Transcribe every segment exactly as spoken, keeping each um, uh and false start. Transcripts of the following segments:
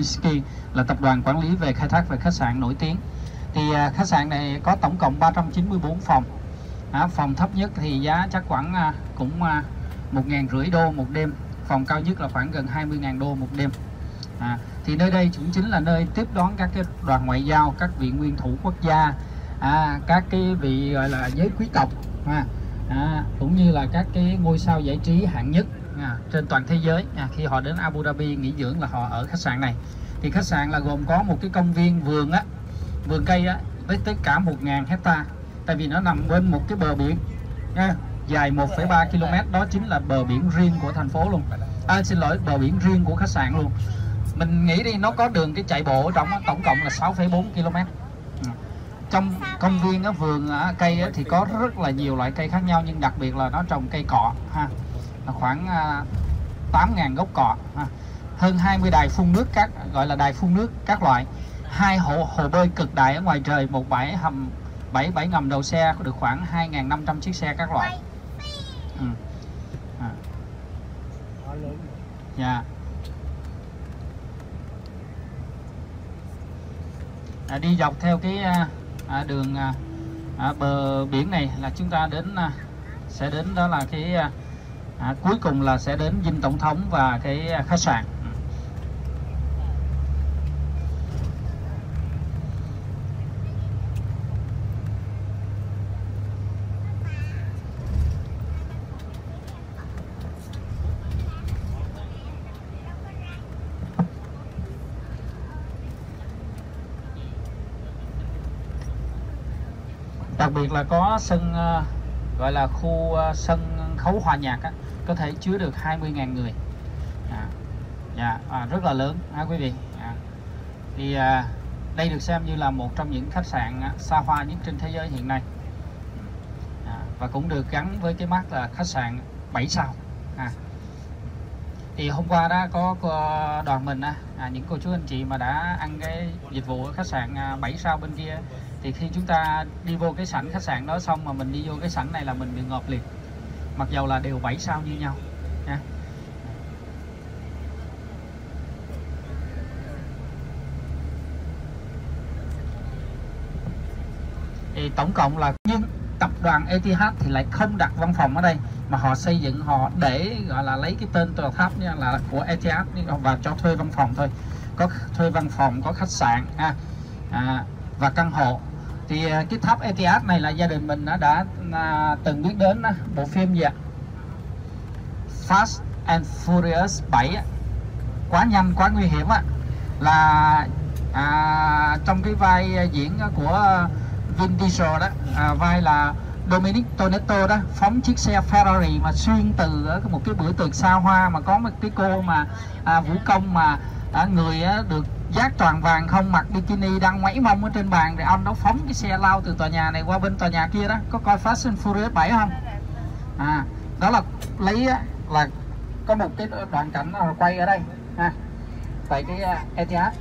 Kempinski, là tập đoàn quản lý về khai thác về khách sạn nổi tiếng. Thì à, khách sạn này có tổng cộng ba trăm chín mươi tư phòng. À, phòng thấp nhất thì giá chắc khoảng à, cũng à, một nghìn rưỡi đô một đêm. Phòng cao nhất là khoảng gần hai mươi nghìn đô một đêm. À, thì nơi đây cũng chính là nơi tiếp đón các cái đoàn ngoại giao, các vị nguyên thủ quốc gia, à, các cái vị gọi là giới quý tộc, à, à, cũng như là các cái ngôi sao giải trí hạng nhất à, trên toàn thế giới. À, khi họ đến Abu Dhabi nghỉ dưỡng là họ ở khách sạn này. Thì khách sạn là gồm có một cái công viên vườn á, vườn cây á, với tất cả một nghìn hecta. Tại vì nó nằm bên một cái bờ biển nha, dài một phẩy ba ki lô mét, đó chính là bờ biển riêng của thành phố luôn. À, xin lỗi, bờ biển riêng của khách sạn luôn. Mình nghĩ đi, nó có đường cái chạy bộ ở trong đó, tổng cộng là sáu phẩy bốn ki lô mét. Trong công viên á, vườn á, cây á, thì có rất là nhiều loại cây khác nhau, nhưng đặc biệt là nó trồng cây cọ ha, khoảng à, tám nghìn gốc cọ ha. Hơn hai mươi đài phun nước, các gọi là đài phun nước các loại, hai hồ hồ bơi cực đại ở ngoài trời, một bãi hầm bảy bãi ngầm đầu xe có được khoảng hai nghìn năm trăm chiếc xe các loại. Ừ. À. Yeah. À, đi dọc theo cái à, đường à, bờ biển này là chúng ta đến à, sẽ đến đó là cái à, cuối cùng là sẽ đến dinh tổng thống và cái khách sạn. Đặc biệt là có sân uh, gọi là khu uh, sân khấu hòa nhạc á, có thể chứa được hai mươi nghìn người. À, dạ, à, rất là lớn ha quý vị. À, thì uh, đây được xem như là một trong những khách sạn uh, xa hoa nhất trên thế giới hiện nay. À, và cũng được gắn với cái mác là khách sạn bảy sao. À, thì hôm qua đó có đoàn mình á, à, những cô chú anh chị mà đã ăn cái dịch vụ ở khách sạn bảy sao bên kia, thì khi chúng ta đi vô cái sảnh khách sạn đó xong mà mình đi vô cái sảnh này là mình bị ngợp liền, mặc dầu là đều bảy sao như nhau nha. Thì tổng cộng là, nhưng tập đoàn Etihad thì lại không đặt văn phòng ở đây, mà họ xây dựng, họ để gọi là lấy cái tên tòa tháp nha, là của Etihad và cho thuê văn phòng thôi, có thuê văn phòng, có khách sạn ha, à, và căn hộ. Thì cái tháp Etihad này là gia đình mình đã, đã à, từng biết đến á, bộ phim gì ạ? Fast and Furious bảy á, quá nhanh quá nguy hiểm á, là à, trong cái vai diễn của Vin Diesel đó, à, vai là Dominic Toretto đó, phóng chiếc xe Ferrari mà xuyên từ một cái bữa tiệc xa hoa mà có một cái cô mà à, vũ công mà à, người á, được dát toàn vàng, không mặc bikini, đang ngoáy mông ở trên bàn, rồi ông đó phóng cái xe lao từ tòa nhà này qua bên tòa nhà kia đó. Có coi Fast and Furious bảy không? À, đó là lấy á, là có một cái đoạn cảnh quay ở đây ha, tại cái uh, Etihad.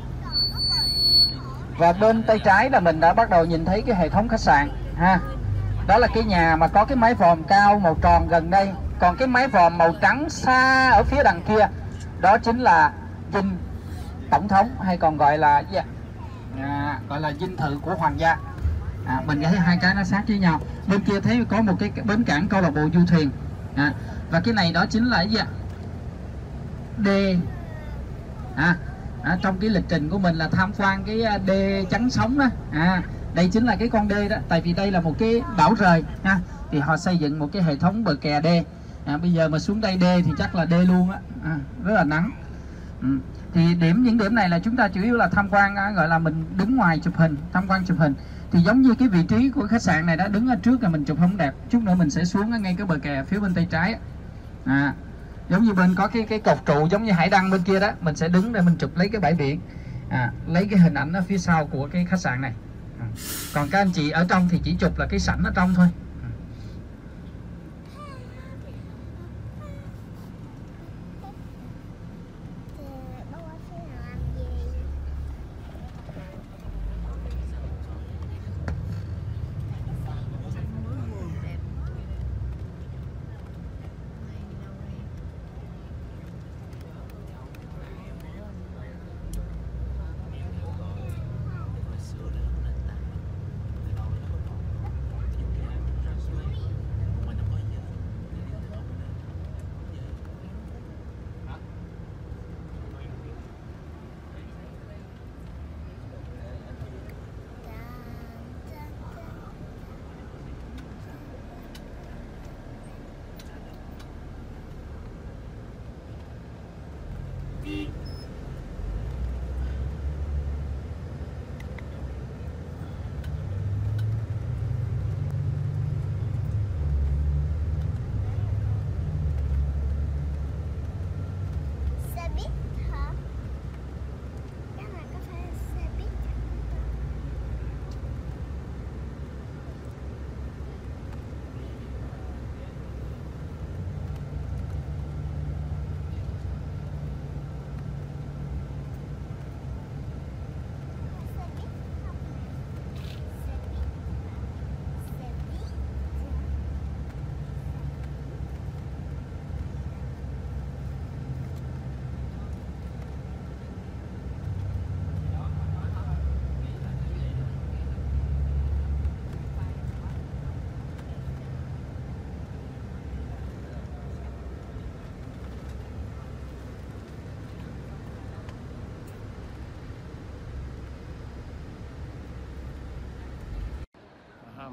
Và bên tay trái là mình đã bắt đầu nhìn thấy cái hệ thống khách sạn ha. Đó là cái nhà mà có cái mái vòm cao màu tròn gần đây, còn cái mái vòm màu trắng xa ở phía đằng kia đó chính là dinh tổng thống, hay còn gọi là à, gọi là dinh thự của hoàng gia. À, mình thấy hai cái nó sát với nhau. Bên kia thấy có một cái bến cảng câu lạc bộ du thuyền, à, và cái này đó chính là gì ạ? D. À, à, trong cái lịch trình của mình là tham quan cái D chắn sóng đó. À, đây chính là cái con D đó, tại vì đây là một cái đảo rời ha, thì họ xây dựng một cái hệ thống bờ kè D. À, bây giờ mà xuống đây D thì chắc là D luôn á, à, rất là nắng. Ừ. Thì điểm những điểm này là chúng ta chủ yếu là tham quan, gọi là mình đứng ngoài chụp hình, tham quan chụp hình. Thì giống như cái vị trí của khách sạn này đó, đứng ở trước là mình chụp không đẹp, chút nữa mình sẽ xuống ở ngay cái bờ kè phía bên tay trái. À, giống như bên có cái cái cột trụ giống như hải đăng bên kia đó, mình sẽ đứng để mình chụp lấy cái bãi biển, à, lấy cái hình ảnh ở phía sau của cái khách sạn này. À, còn các anh chị ở trong thì chỉ chụp là cái sảnh ở trong thôi.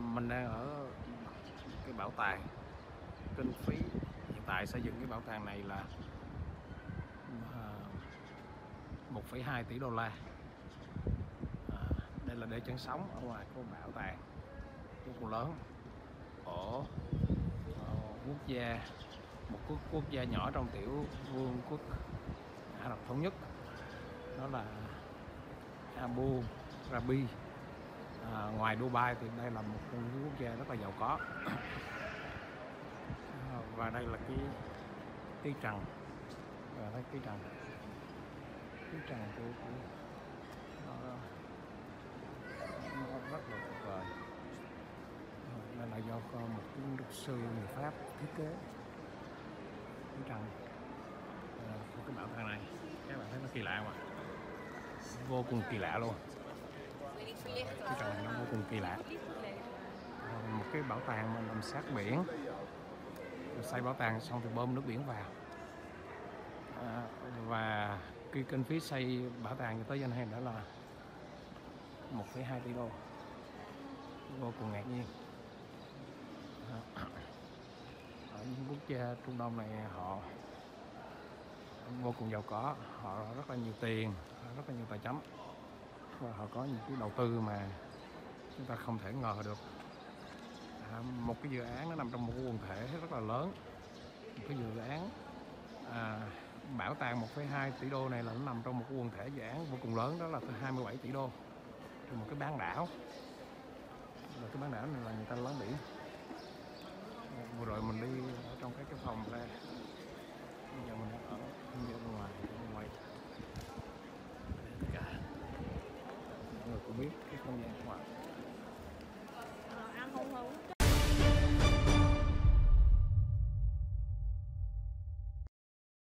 mình đang ở cái bảo tàng. Kinh phí hiện tại xây dựng cái bảo tàng này là một phẩy hai tỷ đô la. À, đây là đê chắn sóng ở ngoài của bảo tàng vô cùng lớn của uh, quốc gia, một quốc quốc gia nhỏ trong tiểu vương quốc Ả Rập Thống Nhất, đó là Abu Dhabi. À, ngoài Dubai thì đây là một trong những quốc gia rất là giàu có. À, và đây là cái cái trần, và thấy cái trần cái trần của, của nó, nó rất là tuyệt vời. Đây là do một kiến trúc sư người Pháp thiết kế cái trần của cái bảo tàng này. Các bạn thấy nó kỳ lạ mà, vô cùng kỳ lạ luôn. Cái trần này nó vô cùng kỳ lạ. Một cái bảo tàng mà nằm sát biển, xây bảo tàng xong thì bơm nước biển vào. À, và cái kinh phí xây bảo tàng tới giờ này đã là một phẩy hai tỷ đô, vô cùng ngạc nhiên. À, ở những quốc gia Trung Đông này họ vô cùng giàu có, họ rất là nhiều tiền, rất là nhiều tài chính, và họ có những cái đầu tư mà chúng ta không thể ngờ được. À, một cái dự án nó nằm trong một quần thể rất là lớn. Một cái dự án à, bảo tàng một phẩy hai tỷ đô này là nó nằm trong một quần thể dự án vô cùng lớn, đó là hai mươi bảy tỷ đô, trong một cái bán đảo. Và cái bán đảo này là người ta lớn biển. Vừa rồi mình đi ở trong cái cái phòng ra, bây giờ mình ở bên ngoài.